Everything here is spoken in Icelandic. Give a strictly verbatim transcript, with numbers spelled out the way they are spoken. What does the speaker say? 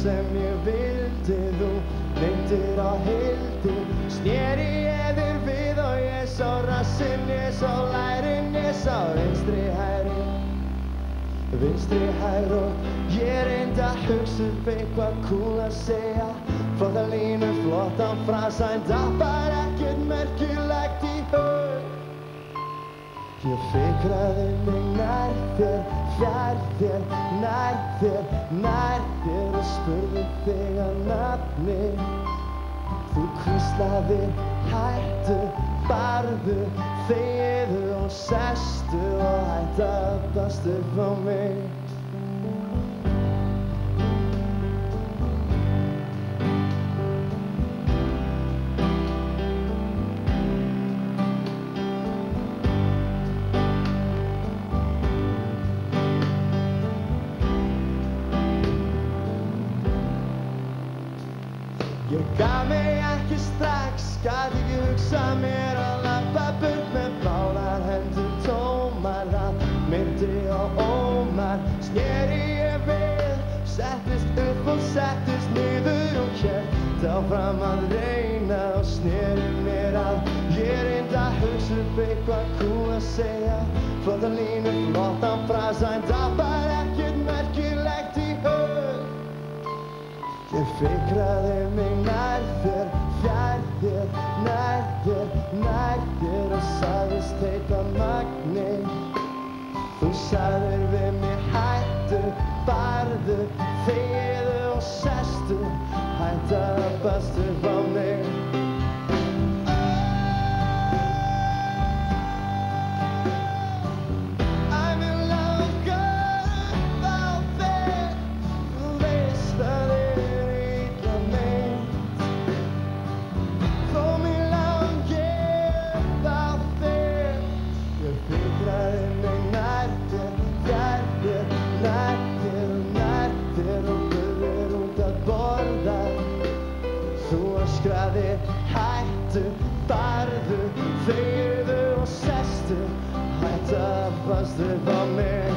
sem ég vildi. Þú myndir á hildi, sneri ég þér við og ég sá rassinn, ég sá lærin, ég sá vinstri hægri, vinstri hægri og ég reyndi að hugsa upp eitthvað kúl að segja. Flotta línu, flottan frasa, en dappar ekkert merkilegt í hug. Ég fikraði mig nær þér, fjær þér, nær þér, nær þér og spurði þig að nafni. Þú hvíslaðir, hættu, barðu, þegiðu og sestu og hættu að bast upp á mig. Ég gaf mig ekki strax, gat ekki hugsað mér að labba burt með báðar hendur tómar. Það minnti á ómar, sneri ég við, settist upp og settist niður og hélt áfram að reyna og sneri mér að. Ég reyndi að hugsa upp eitthvað kúl að segja, flotta línu, flottan frasa, en dappar ekkert merkilegt í hug. Ég fikraði mig nær þér, fjær þér, nær þér, nær þér og sagðist heita Magni. Þú sagðir við mig hættu, barðu, þegiðu og sestu, hættu að bast upp á mig. Þú öskraðir, hættu, barðu, þegiðu og sestu, hættu að bast upp á mig.